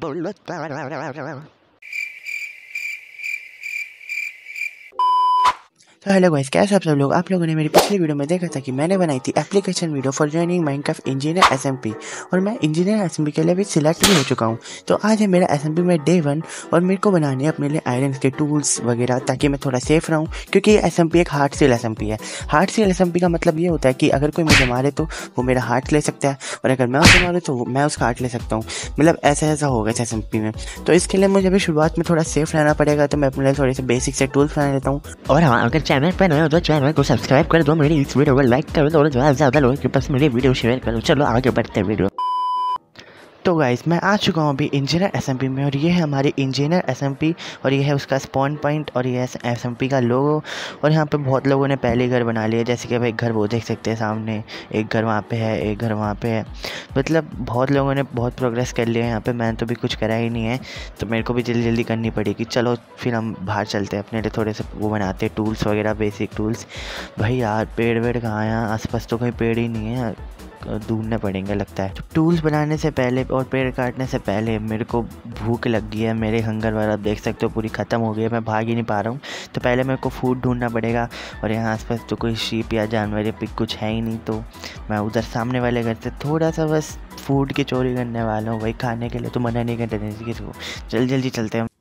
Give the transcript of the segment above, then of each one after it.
तो hello guys, कैसे आप सब लोग। आप लोगों ने मेरी पिछली वीडियो में देखा था कि मैंने बनाई थी application video for joining Minecraft engineer SMP, और मैं इंजीनियर एसएमपी के लिए भी सिलेक्ट भी हो चुका हूँ। तो आज है मेरा एसएमपी में डे 1 और मेरे को बनाने हैं अपने लिए आयरन के टूल्स वगैरह, ताकि मैं थोड़ा सेफ रहूँ, क्योंकि ये एसएमपी एक हार्ड सील एसएमपी है। हार्ड सील एसएमपी का मतलब ये होता है कि अगर कोई मुझे मारे तो वो मेरा हार्ट ले सकता है, और अगर मैं उसे मारूँ तो मैं उसका हार्ट ले सकता हूँ। मतलब ऐसा होगा इस एसएमपी में। तो इसके लिए मुझे भी शुरुआत में थोड़ा सेफ रहना पड़ेगा, तो मैं अपने लिए थोड़े से बेसिक से टूल्स बना लेता हूँ। और हाँ, अगर चैनल पर नए हो तो चैनल को सब्सक्राइब कर दो, मेरी इस वीडियो को लाइक कर दो और ज़्यादा लोगों के पास मेरी वीडियो शेयर करो। चलो आगे बढ़ते हैं वीडियो। तो गाइस, मैं आ चुका हूँ अभी इंजीनियर एसएमपी में, और ये है हमारी इंजीनियर एसएमपी, और ये है उसका स्पॉन पॉइंट, और ये है एसएमपी का लोगो। और यहाँ पे बहुत लोगों ने पहले घर बना लिया, जैसे कि भाई घर वो देख सकते हैं सामने, एक घर वहाँ पे है, एक घर वहाँ पे है। मतलब बहुत लोगों ने बहुत प्रोग्रेस कर लिया है यहाँ पे। मैंने तो भी कुछ करा ही नहीं है, तो मेरे को भी जल्दी जल्दी करनी पड़ेगी। चलो फिर हम बाहर चलते हैं, अपने लिए थोड़े से वो बनाते हैं टूल्स वगैरह, बेसिक टूल्स। भाई यार, पेड़ वेड़ कहाँ है? आसपास तो कोई पेड़ ही नहीं है, ढूंढने पड़ेंगे लगता है। तो टूल्स बनाने से पहले और पेड़ काटने से पहले मेरे को भूख लग गई है। मेरे हंगर वाला देख सकते हो पूरी ख़त्म हो गई है, मैं भाग ही नहीं पा रहा हूँ। तो पहले मेरे को फूड ढूंढना पड़ेगा, और यहाँ आसपास तो कोई शीप या जानवर या पिग कुछ है ही नहीं। तो मैं उधर सामने वाले घर से थोड़ा सा बस फूड की चोरी करने वाला हूँ। वही खाने के लिए तो मना नहीं करते थे किसी को। जल्दी चलते हैं।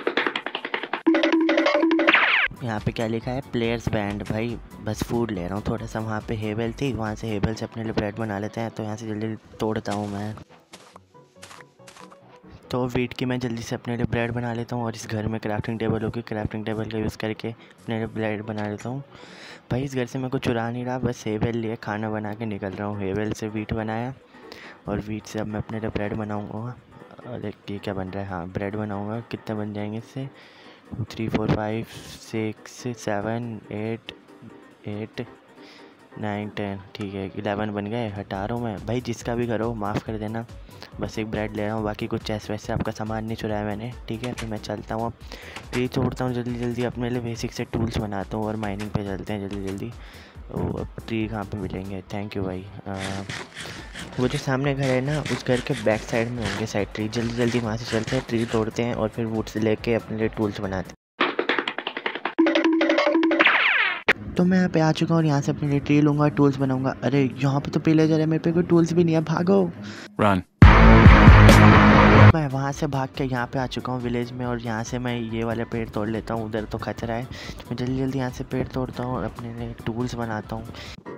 यहाँ पे क्या लिखा है? Players banned. भाई बस फूड ले रहा हूँ थोड़ा सा। वहाँ पे हेबल थी, वहाँ से हेबल से अपने लिए ब्रेड बना लेते हैं। तो यहाँ से जल्दी तोड़ता हूँ मैं। तो वीट की मैं जल्दी से अपने लिए ब्रेड बना लेता हूँ, और इस घर में क्राफ्टिंग टेबल होगी, क्राफ्टिंग टेबल का यूज़ करके अपने लिए ब्रेड बना लेता हूँ। भाई इस घर से मैं कुछ चुरा नहीं रहा, बस हेबल लिए खाना बना के निकल रहा हूँ। हेबल से वीट बनाया, और वीट से अब मैं अपने लिए ब्रेड बनाऊँगा। और ये क्या बन रहा है? हाँ, ब्रेड बनाऊँगा। कितने बन जाएंगे इससे? 3 4 5 6 7 8 9 10। ठीक है, 11 बन गए। हटा रहा हूँ मैं। भाई जिसका भी करो माफ़ कर देना, बस एक ब्रेड ले रहा हूँ, बाकी कुछ चेस्ट वैसे आपका सामान नहीं चुराया मैंने। ठीक है, फिर मैं चलता हूँ। अब ट्री तोड़ता हूँ जल्दी अपने लिए बेसिक से टूल्स बनाता हूँ, और माइनिंग पे चलते हैं जल्दी। तो अब ट्री कहाँ पे मिलेंगे? थैंक यू भाई। वो जो सामने घर है ना, उस घर के बैक साइड में होंगे साइड ट्री। जल्दी वहाँ से चलते हैं, ट्री तोड़ते हैं, और फिर वुड से लेके अपने लिए टूल्स बनाते हैं। तो मैं यहाँ पे आ चुका हूँ, और यहाँ से अपने लिए ट्री लूँगा, टूल्स बनाऊँगा। अरे यहाँ पे तो पिलेजर है, मेरे पे कोई टूल्स भी नहीं है। भागो, रन। मैं वहाँ से भाग के यहाँ पे आ चुका हूँ विलेज में, और यहाँ से मैं ये वाले पेड़ तोड़ लेता हूँ। उधर तो खतरा है, मैं जल्दी यहाँ से पेड़ तोड़ता हूँ और अपने लिए टूल्स बनाता हूँ।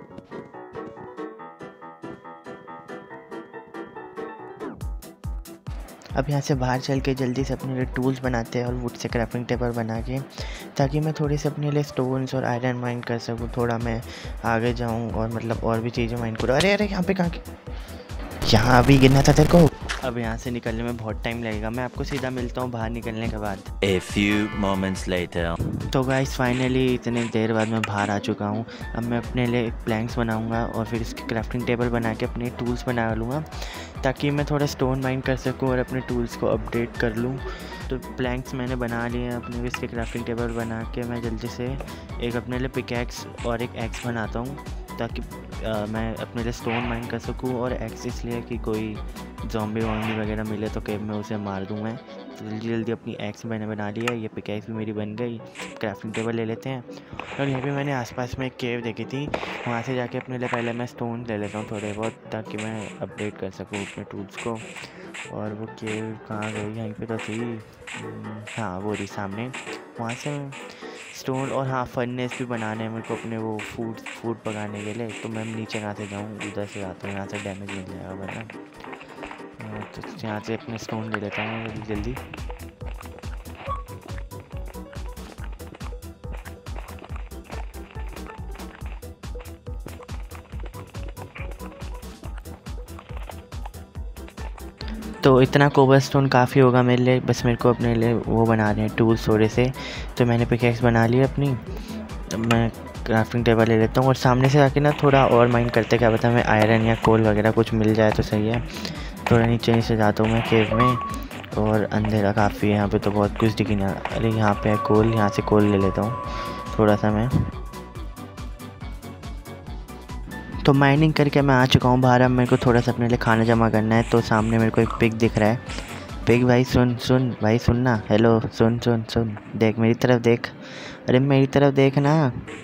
अब यहाँ से बाहर चल के जल्दी से अपने लिए टूल्स बनाते हैं, और वुड से क्राफ्टिंग टेबल बना के, ताकि मैं थोड़ी से अपने लिए स्टोन्स और आयरन माइन कर सकूँ। थोड़ा मैं आगे जाऊँ और मतलब और भी चीज़ें माइन करूँ। अरे यहाँ पे कहाँ के? यहाँ अभी गिरना था तेरे को। अब यहाँ से निकलने में बहुत टाइम लगेगा, मैं आपको सीधा मिलता हूँ बाहर निकलने के बाद। A few moments later. तो गाइस फाइनली इतने देर बाद मैं बाहर आ चुका हूँ। अब मैं अपने लिए प्लैंक्स बनाऊँगा, और फिर इसकी क्राफ्टिंग टेबल बना के अपने टूल्स बना लूँगा, ताकि मैं थोड़ा स्टोन माइन कर सकूँ और अपने टूल्स को अपडेट कर लूँ। तो प्लैंक्स मैंने बना लिए हैं अपने, इसके क्राफ्टिंग टेबल बना के मैं जल्दी से एक अपने लिए पिकैक्स और एक एक्स बनाता हूँ, ताकि मैं अपने लिए स्टोन माइन कर सकूँ। और एक्स इसलिए कि कोई ज़ॉम्बी वगैरह मिले तो केव में उसे मार दूँ मैं। तो जल्दी अपनी एक्स मैंने बना लिया, ये पिकैक्स भी मेरी बन गई। क्राफ्टिंग टेबल ले लेते हैं, और यहाँ पे मैंने आसपास में एक केव देखी थी, वहाँ से जाके अपने लिए पहले मैं स्टोन ले लेता हूँ थोड़े बहुत, ताकि मैं अपडेट कर सकूँ अपने टूल्स को। और वो केव कहाँ गई? यहीं पे तो थी। हाँ, वो रही सामने। वहाँ से स्टोन, और हाँ फर्नेस भी बनाने हैं मेरे को अपने वो फूड पकाने के लिए। तो मैं नीचे कहाँ से जाऊँ? उधर से आता हूँ, यहाँ से डैमेज मिल जाएगा वरना। तो यहाँ से अपने स्टोन ले लेता हूँ जल्दी। तो इतना कोबलस्टोन काफ़ी होगा मेरे लिए। बस मेरे को अपने लिए वो बना रहे हैं टूल्स थोड़े से। तो मैंने पिकैक्स बना ली अपनी। मैं क्राफ्टिंग टेबल ले लेता हूँ, और सामने से आके ना थोड़ा और माइन करते, क्या पता मैं आयरन या कोल वगैरह कुछ मिल जाए तो सही है। थोड़ा नीचे जाता हूँ मैं केव में, और अंधेरा काफ़ी है यहाँ पे, तो बहुत कुछ दिख नहीं। अरे यहाँ पे है कोल, यहाँ से कोल ले लेता हूँ थोड़ा सा मैं। तो माइनिंग करके मैं आ चुका हूँ बाहर। अब मेरे को थोड़ा सा अपने लिए खाना जमा करना है। तो सामने मेरे को एक पिग दिख रहा है, पिग भाई सुन सुन भाई सुनना, हेलो सुन सुन सुन, देख मेरी तरफ देख, अरे मेरी तरफ देख ना,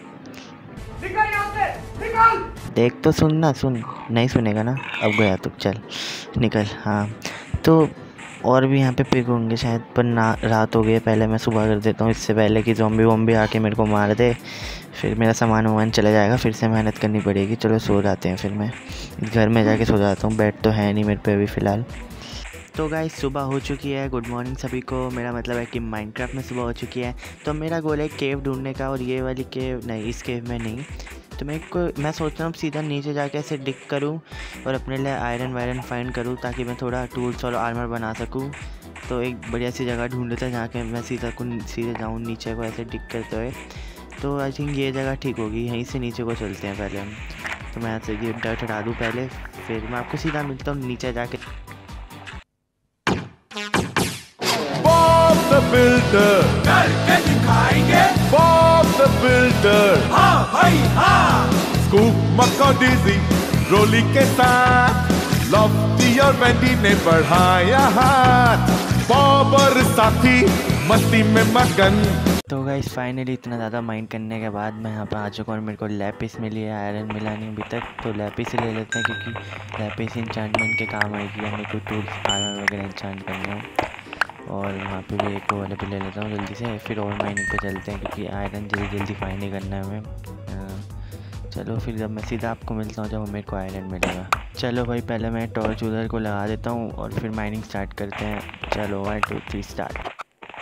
देख तो सुनना, सुन नहीं सुनेगा ना, अब गया तो चल निकल। हाँ तो और भी यहाँ पे पिग होंगे शायद, पर ना रात हो गई है, पहले मैं सुबह कर देता हूँ इससे पहले कि ज़ॉम्बी वॉम्बी आके मेरे को मार दे, फिर मेरा सामान वामान चला जाएगा, फिर से मेहनत करनी पड़ेगी। चलो सो जाते हैं, फिर मैं घर में जाके सो जाता हूँ, बेड तो है नहीं मेरे पे अभी फ़िलहाल। तो गाइस सुबह हो चुकी है, गुड मॉर्निंग सभी को, मेरा मतलब है कि माइनक्राफ्ट में सुबह हो चुकी है। तो मेरा गोल है केव ढूंढने का, और ये वाली केव नहीं, इस केव में नहीं, तो मैं सोच रहा हूँ सीधा नीचे जाके ऐसे डिग करूँ और अपने लिए आयरन वायरन फाइंड करूँ, ताकि मैं थोड़ा टूल्स और आर्मर बना सकूँ। तो एक बढ़िया सी जगह ढूंढ लेता है जहाँ के मैं सीधे जाऊँ नीचे को ऐसे डिग करते हुए। तो आई थिंक ये जगह ठीक होगी, यहीं से नीचे को चलते हैं पहले हम। तो मैं ऐसे ये डर्ट हटा दूँ पहले, फिर मैं आपको सीधा मिलता हूँ नीचे जाके। Bob the Builder करके दिखाएंगे, Bob the Builder हाँ भाई हाँ। स्कूप मक्का-डीज़ी रोली के साथ लॉफ्टी और वेंडी ने बढ़ाया हाथ, बॉब और साथी मस्ती में मगन। तो गाइस फाइनली इतना ज़्यादा माइंड करने के बाद मैं यहाँ पर आ चुका हूँ और मेरे को लैपिस मिली है, आयरन मिला नहीं अभी तक। तो लैपिस ही ले लेते हैं, क्योंकि लैपिस इंचांटमेंट के काम आएगी, हमें कोई टूल्स आर्मर वगैरह इंचांट करना है। और वहाँ पे भी एक वाले पे ले लेता हूँ जल्दी से, फिर और माइनिंग पे चलते हैं, क्योंकि आयरन जल्दी जल्दी फाइंड ही करना है हमें। चलो फिर जब मैं सीधा आपको मिलता हूँ जब मेरे को आयरन मिलेगा। चलो भाई पहले मैं टॉर्च उधर को लगा देता हूँ और फिर माइनिंग स्टार्ट करते हैं। चलो 1 2 3 स्टार्ट।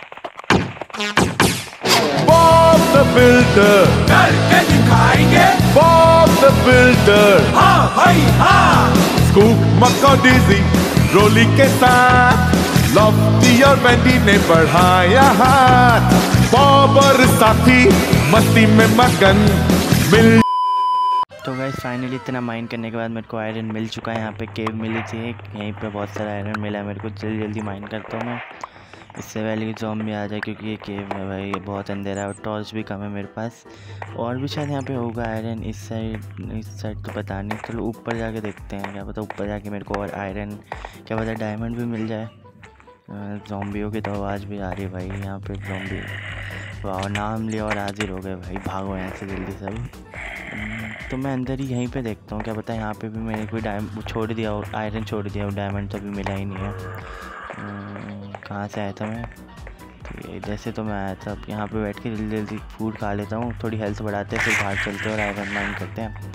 Bob the Builder करके दिखाएंगे, Bob the Builder हाँ भाई हाँ। स्कूप मक्का-डीज़ी रोली के साथ लॉफ्टी और वेंडी ने बढ़ाया हाथ, बॉब और साथी मस्ती में मगन मिल। तो गाइस फाइनली इतना माइन करने के बाद मेरे को आयरन मिल चुका है। यहाँ पे केव मिली थी एक, यहीं पे बहुत सारा आयरन मिला है मेरे को। जल्दी जल्दी माइन करता हूँ मैं, इससे पहले कि ज़ॉम्बी आ जाए, क्योंकि ये केव में भाई ये बहुत अंधेरा है और टॉर्च भी कम है मेरे पास। और भी शायद यहाँ पे होगा आयरन, इस साइड तो पता नहीं। चलो ऊपर जाके देखते हैं, क्या पता ऊपर जाके मेरे को और आयरन, क्या पता डायमंड भी मिल जाए। ज़ॉम्बियों की तो आवाज़ भी आ रही है भाई यहाँ पे, ज़ॉम्बी वाह नाम लिया और हाजिर हो गए भाई, भागो यहाँ से जल्दी सब। तो मैं अंदर ही यहीं पे देखता हूँ, क्या पता यहाँ पे भी मैंने कोई डायमंड छोड़ दिया हो, आयरन छोड़ दिया हो, डायमंड तो अभी मिला ही नहीं है। कहाँ से आया था मैं? तो इधर से तो मैं आया था। अब यहाँ पे बैठ के जल्दी जल्दी फूड खा लेता हूँ, थोड़ी हेल्थ बढ़ाते हैं, फिर बाहर चलते हैं और आयरन माइन करते हैं।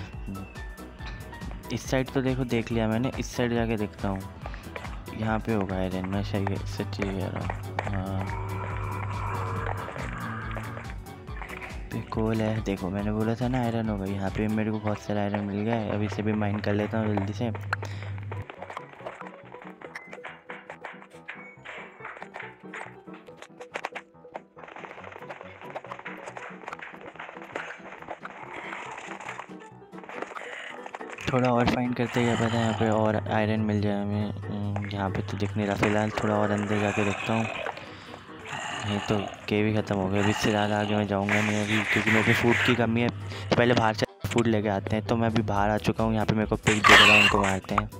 इस साइड तो देखो देख लिया मैंने, इस साइड जाके देखता हूँ, यहाँ पे होगा आयरन। मैं सही सच्ची कह रहा हूँ, हाँ कोल है। देखो मैंने बोला था ना आयरन होगा, यहाँ पे मेरे को बहुत सारा आयरन मिल गया है। अभी से भी माइन कर लेता हूँ जल्दी से। थोड़ा और फाइंड करते हैं, क्या पता यहाँ पे और आयरन मिल जाए हमें। यहाँ पे तो दिख नहीं रहा फिलहाल, थोड़ा और अंदर जाके देखता हूँ। नहीं तो केव ही ख़त्म हो गया, अभी इससे ज़्यादा आगे मैं जाऊँगा नहीं अभी, क्योंकि मेरे पे फूड की कमी है। तो पहले बाहर से फूड लेके आते हैं। तो मैं अभी बाहर आ चुका हूँ, यहाँ पे मेरे को पिग दिख रहा है, उनको मारते हैं।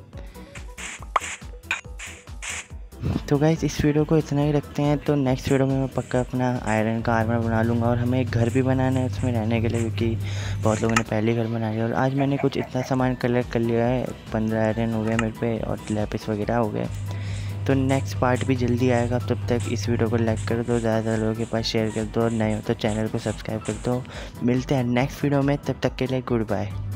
तो गाइस इस वीडियो को इतना ही रखते हैं। तो नेक्स्ट वीडियो में मैं पक्का अपना आयरन का आर्मर बना लूँगा, और हमें एक घर भी बनाना है उसमें रहने के लिए, क्योंकि बहुत लोगों ने पहले ही घर बना लिया। और आज मैंने कुछ इतना सामान कलेक्ट कर लिया है, 15 आयरन हो गए मेरे पे और लैपिस वगैरह हो गए। तो नेक्स्ट पार्ट भी जल्दी आएगा। तब तक इस वीडियो को लाइक कर दो, ज़्यादा लोगों के पास शेयर कर दो, और नए हो तो चैनल को सब्सक्राइब कर दो। मिलते हैं नेक्स्ट वीडियो में, तब तक के लिए गुड बाय।